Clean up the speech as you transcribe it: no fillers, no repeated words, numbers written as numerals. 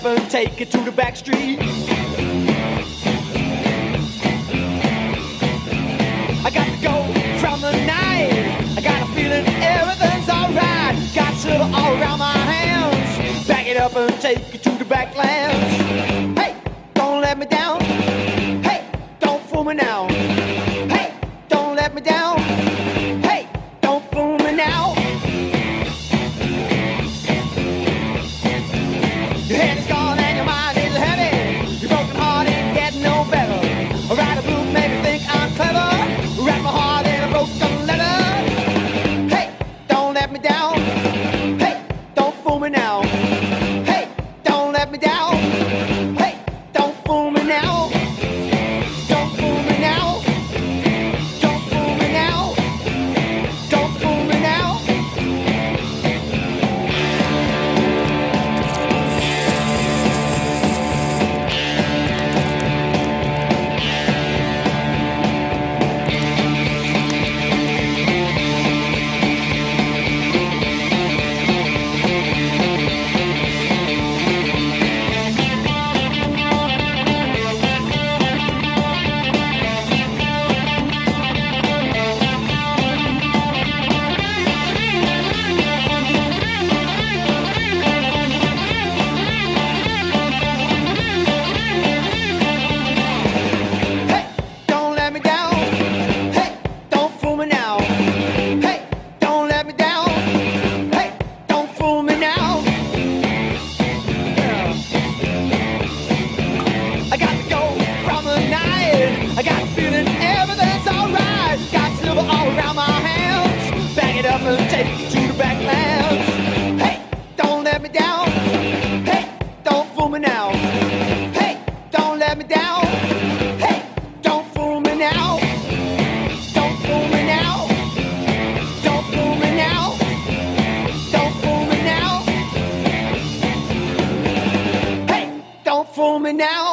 and take it to the back street. I got to go from the night. I got a feeling everything's alright. Got silver all around my hands. Back it up and take it to the back lounge. Hey, don't let me down. Hey, don't fool me now. Hey, don't let me down. Hey, don't fool me now. Your head is gone and your mind is heavy. Your broken heart ain't getting no better. A write a book made me think I'm clever. Wrap my heart in a broken letter. Hey, don't let me down. Hey, don't fool me now. Hey, don't let me down. Hey, don't fool me now. Don't fool me now. Don't fool me now. Don't fool me now. I got a feeling everything's alright. Got silver all around my hands. Back it up and take it to the back lounge. Hey, don't let me down. Hey, don't fool me now. Hey, don't let me down. Hey, don't fool me now. Don't fool me now. Don't fool me now. Don't fool me now. Hey, don't fool me now.